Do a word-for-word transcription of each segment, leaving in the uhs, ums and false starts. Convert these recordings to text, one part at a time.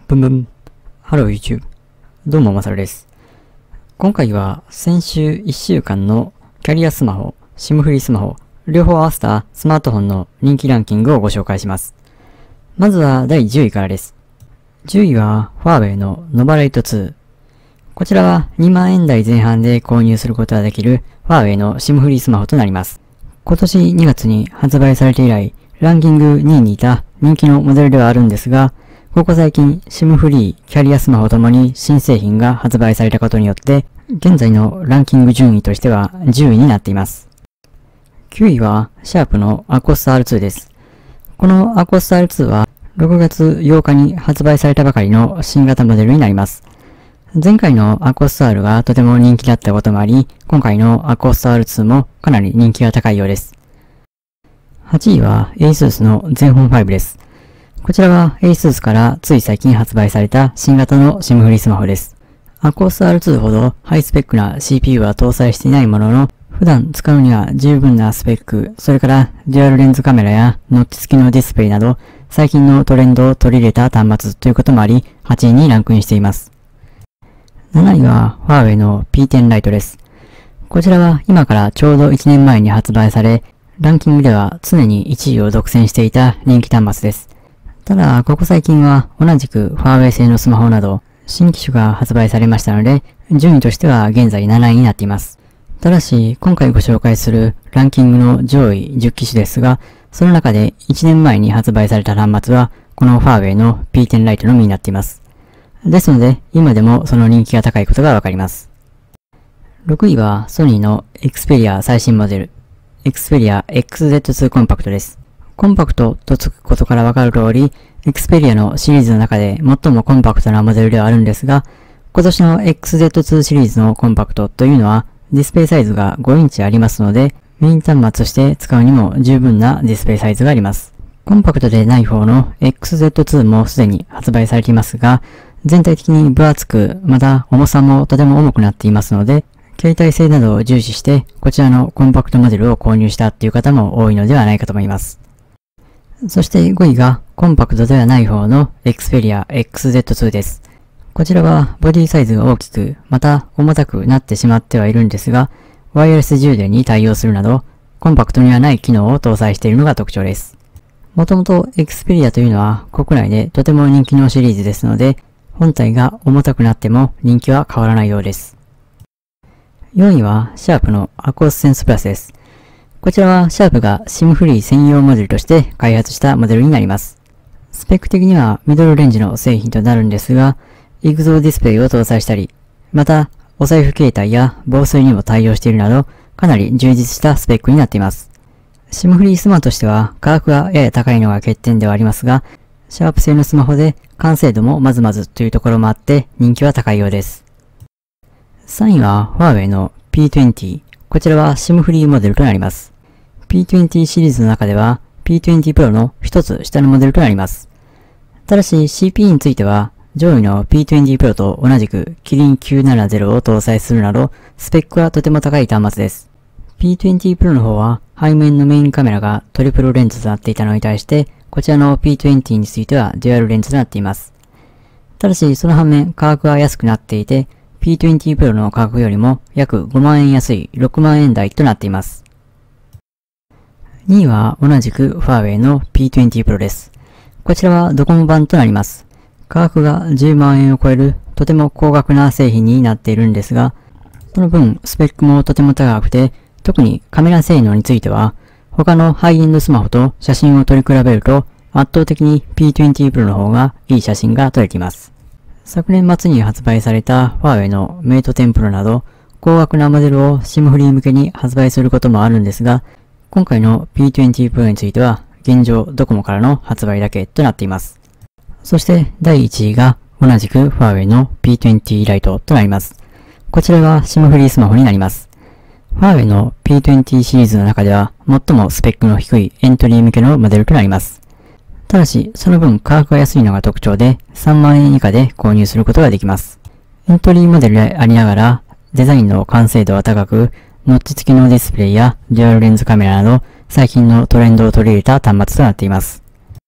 ブンブン。ハロー YouTube。どうもまさるです。今回は先週いっしゅうかんのキャリアスマホ、SIM フリースマホ、両方合わせたスマートフォンの人気ランキングをご紹介します。まずはだいじゅういからです。じゅういはファーウェイのノバライトツー。こちらはにまんえん台前半で購入することができるファーウェイの SIM フリースマホとなります。今年にがつに発売されて以来、ランキングにいにいた人気のモデルではあるんですが、ここ最近 SIM フリー、キャリアスマホともに新製品が発売されたことによって、現在のランキング順位としてはじゅういになっています。きゅういはシャープの アコース アールツー です。この アコース アールツー はろくがつようかに発売されたばかりの新型モデルになります。前回の アコース アール がとても人気だったこともあり、今回の アコース アールツー もかなり人気が高いようです。はちいは ASUS の ゼンフォンファイブ です。こちらは ASUS からつい最近発売された新型の SIM フリースマホです。アコース アールツー ほどハイスペックな シーピーユー は搭載していないものの、普段使うには十分なスペック、それからデュアルレンズカメラやノッチ付きのディスプレイなど、最近のトレンドを取り入れた端末ということもあり、はちいにランクインしています。なないはファーウェイの ピーテン ライトです。こちらは今からちょうどいちねんまえに発売され、ランキングでは常にいちいを独占していた人気端末です。ただ、ここ最近は同じくファーウェイ製のスマホなど新機種が発売されましたので、順位としては現在なないになっています。ただし、今回ご紹介するランキングの上位じゅっきしゅですが、その中でいちねんまえに発売された端末は、このファーウェイの ピーテン ライトのみになっています。ですので、今でもその人気が高いことがわかります。ろくいはソニーの Xperia 最新モデル、Xperia エックスゼットツー コンパクトです。コンパクトとつくことからわかる通り、Xperia のシリーズの中で最もコンパクトなモデルではあるんですが、今年の エックスゼットツー シリーズのコンパクトというのは、ディスプレイサイズがごインチありますので、メイン端末として使うにも十分なディスプレイサイズがあります。コンパクトでない方の エックスゼットツー もすでに発売されていますが、全体的に分厚く、また重さもとても重くなっていますので、携帯性などを重視して、こちらのコンパクトモデルを購入したっていう方も多いのではないかと思います。そしてごいがコンパクトではない方の Xperia エックスゼットツー です。こちらはボディサイズが大きく、また重たくなってしまってはいるんですが、ワイヤレス充電に対応するなど、コンパクトにはない機能を搭載しているのが特徴です。もともと Xperia というのは国内でとても人気のシリーズですので、本体が重たくなっても人気は変わらないようです。よんいはシャープの アコース センスプラスです。こちらはシャープが SIM フリー専用モデルとして開発したモデルになります。スペック的にはミドルレンジの製品となるんですが、イグゾーディスプレイを搭載したり、またお財布携帯や防水にも対応しているなど、かなり充実したスペックになっています。SIM フリースマホとしては価格がやや高いのが欠点ではありますが、シャープ製のスマホで完成度もまずまずというところもあって人気は高いようです。さんいはファーウェイの ピートゥエンティー。こちらは SIM フリーモデルとなります。ピートゥエンティー シリーズの中では ピートゥエンティー Pro の一つ下のモデルとなります。ただし シーピーユー については上位の ピートゥエンティー Pro と同じくキリンきゅうななゼロを搭載するなどスペックはとても高い端末です。ピートゥエンティー Pro の方は背面のメインカメラがトリプルレンズとなっていたのに対してこちらの ピートゥエンティー についてはデュアルレンズとなっています。ただしその反面価格は安くなっていてピートゥエンティー Pro の価格よりも約ごまんえん安いろくまんえん台となっています。にいは同じくファーウェイの ピートゥエンティー Pro です。こちらはドコモ版となります。価格がじゅうまんえんを超えるとても高額な製品になっているんですが、その分スペックもとても高くて、特にカメラ性能については、他のハイエンドスマホと写真を撮り比べると圧倒的に ピートゥエンティー Pro の方がいい写真が撮れています。昨年末に発売されたファーウェイのメイトテン Pro など高額なモデルを SIM フリー向けに発売することもあるんですが、今回の ピートゥエンティー Pro については現状ドコモからの発売だけとなっています。そしてだいいちいが同じくファーウェイの ピートゥエンティー ライトとなります。こちらが SIM フリースマホになります。ファーウェイの ピートゥエンティー シリーズの中では最もスペックの低いエントリー向けのモデルとなります。ただし、その分価格が安いのが特徴でさんまんえん以下で購入することができます。エントリーモデルでありながらデザインの完成度は高く、ノッチ付きのディスプレイやデュアルレンズカメラなど最近のトレンドを取り入れた端末となっています。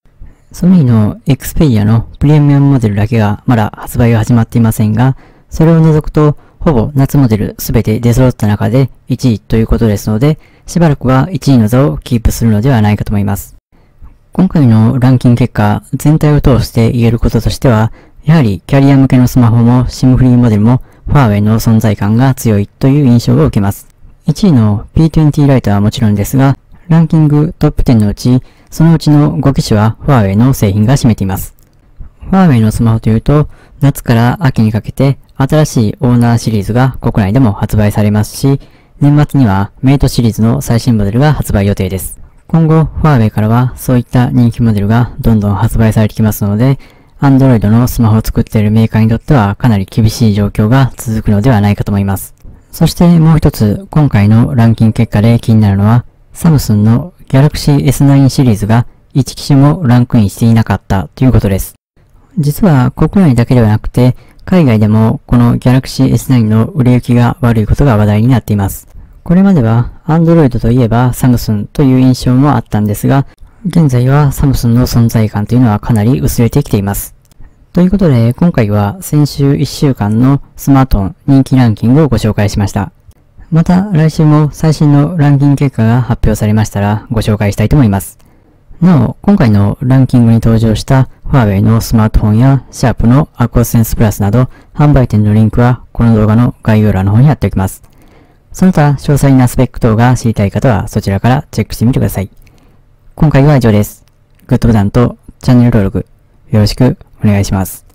ソニーの Xperia のプレミアムモデルだけがまだ発売が始まっていませんが、それを除くとほぼ夏モデルすべて出揃った中でいちいということですので、しばらくはいちいの座をキープするのではないかと思います。今回のランキング結果、全体を通して言えることとしては、やはりキャリア向けのスマホも SIM フリーモデルもファーウェイの存在感が強いという印象を受けます。いちいの ピーにじゅう ライトはもちろんですが、ランキングトップじゅうのうち、そのうちのご機種はファーウェイの製品が占めています。ファーウェイのスマホというと、夏から秋にかけて新しいオーナーシリーズが国内でも発売されますし、年末にはメイトシリーズの最新モデルが発売予定です。今後、ファーウェイからはそういった人気モデルがどんどん発売されてきますので、Android のスマホを作っているメーカーにとってはかなり厳しい状況が続くのではないかと思います。そしてもう一つ、今回のランキング結果で気になるのは、サムスンの Galaxy エスナイン シリーズがいち機種もランクインしていなかったということです。実は国内だけではなくて、海外でもこの Galaxy エスナイン の売れ行きが悪いことが話題になっています。これまでは Android といえばサムスンという印象もあったんですが、現在はサムスンの存在感というのはかなり薄れてきています。ということで、今回は先週いっしゅうかんのスマートフォン人気ランキングをご紹介しました。また来週も最新のランキング結果が発表されましたらご紹介したいと思います。なお、今回のランキングに登場したファーウェイのスマートフォンやシャープのアクオスセンスプラスなど販売店のリンクはこの動画の概要欄の方に貼っておきます。その他詳細なスペック等が知りたい方はそちらからチェックしてみてください。今回は以上です。グッドボタンとチャンネル登録よろしくお願いします。